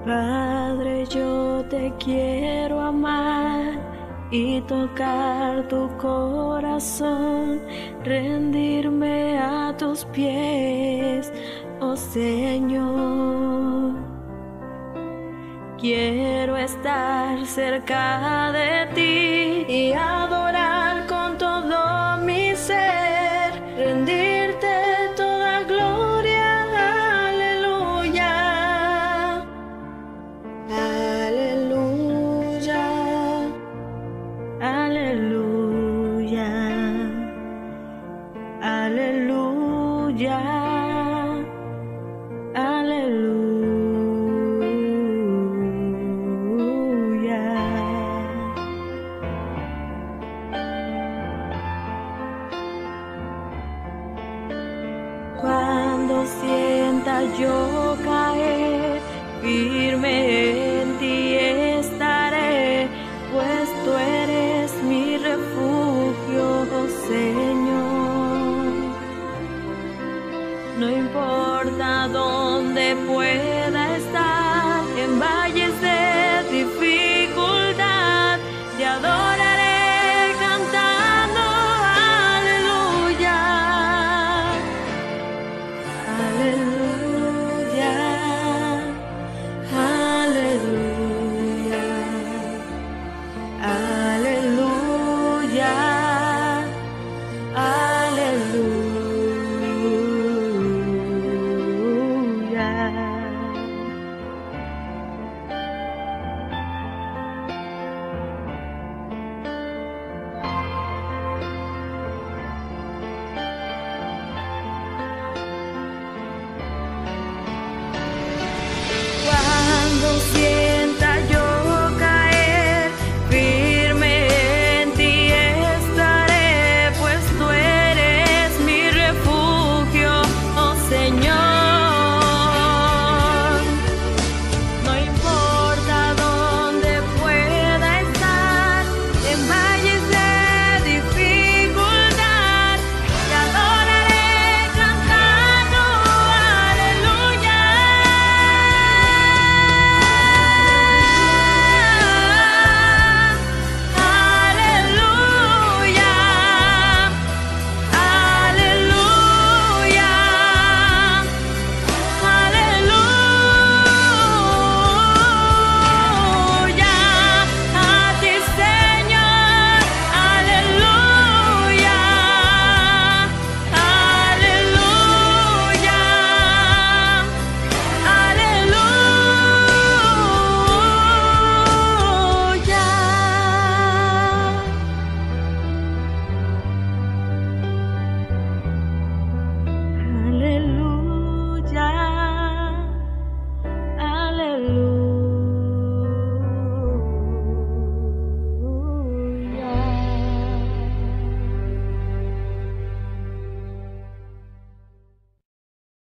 Padre, yo te quiero amar y tocar tu corazón, rendirme a tus pies, oh Señor. Quiero estar cerca de ti y adorar con todo mi ser, rendirte toda gloria, aleluya, aleluya, aleluya, aleluya, aleluya. Cuando sienta yo caer, firme en ti estaré, pues tú eres mi refugio, oh Señor. No importa dónde pueda